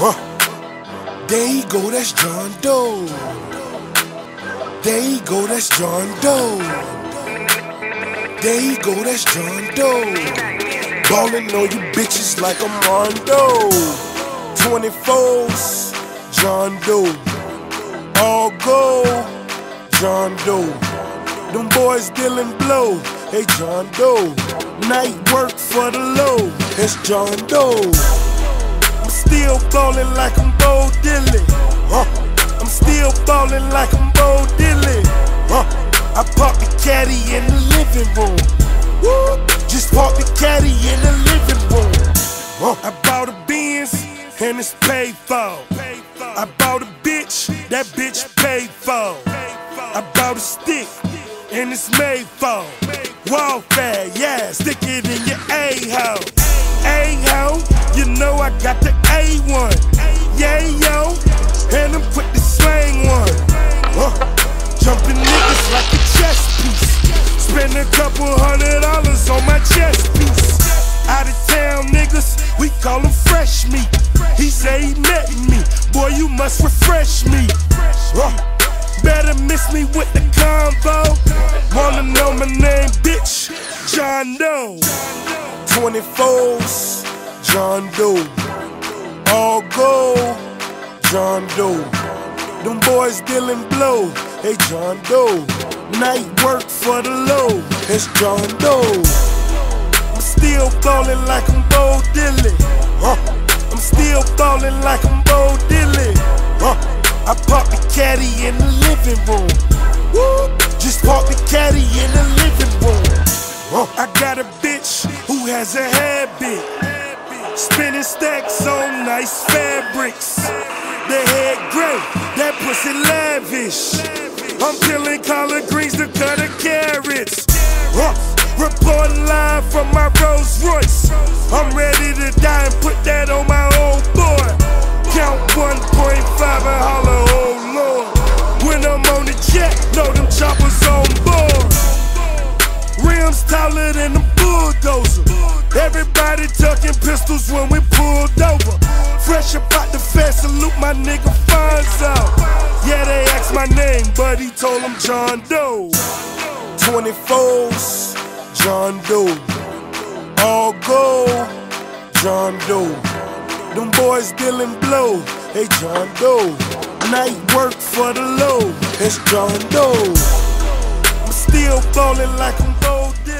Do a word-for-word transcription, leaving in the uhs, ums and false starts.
Huh. There he go, that's John Doe. There he go, that's John Doe. There he go, that's John Doe. Ballin' on you bitches like I'm Rondo. twenty-fours, John Doe. All gold, John Doe. Them boys dealin' blow, hey John Doe. Night work for the low, it's John Doe. I'm still ballin' like I'm Bo Diddley. Huh. I'm still ballin' like I'm Bo Diddley. Huh. I park the caddy in the living room. Woo. Just park the caddy in the living room. Huh. I bought a Benz and it's paid for. I bought a bitch, that bitch paid for. I bought a stick and it's made for. Warfare, yeah, stick it in your A-ho. A-ho, you know I got the A one. Yeah, yo, and I'm quick to slang one. Uh, jumping niggas like a chess piece. Spend a couple hundred dollars on my chess piece. Out of town niggas, we call them fresh meat. He say he met me, boy you must refresh me. Uh, better miss me with the combo. Wanna know my name, bitch? John Doe. twenty-fours, John Doe. All gold, John Doe. Them boys dealin' blow, hey John Doe. Night work for the low, it's John Doe. I'm still ballin' like I'm Bo Diddley. Huh. I'm still ballin' like I'm Bo Diddley. Huh. I park the caddy in the living room. Woo. Just park the caddy in the living room. Huh. I got a bitch who has a habit, spinning stacks on nice fabrics. The head gray, that pussy lavish. I'm peeling collard greens to cut the carrots. Huh. Reporting live from my Rolls Royce. I'm ready to die and put that on my old boy. Count one point five and holler, oh Lord. When I'm on the jet, know them choppers on board. Rims taller than a bulldozer. Everybody tucking pistols when we pulled over. Fresh about the fence, salute my nigga Fonzo. Yeah, they asked my name, but he told them John Doe. twenty-fours, John Doe. All gold, John Doe. Them boys dealin' blow, hey John Doe. Night work for the low, it's John Doe. I'm still ballin' like I'm Bo Diddley.